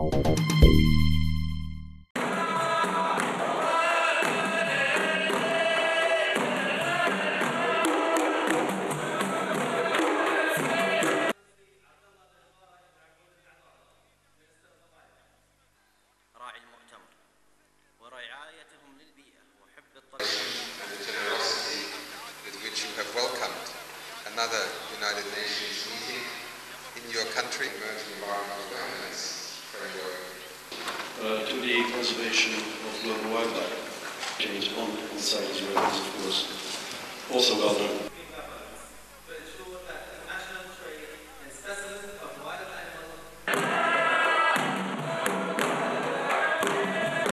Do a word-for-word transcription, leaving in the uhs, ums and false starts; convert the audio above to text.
Another United Nations meeting in your country, emerging environmental governance framework. Uh, to the conservation of global wildlife, change on, on CITES records, of course, also well done.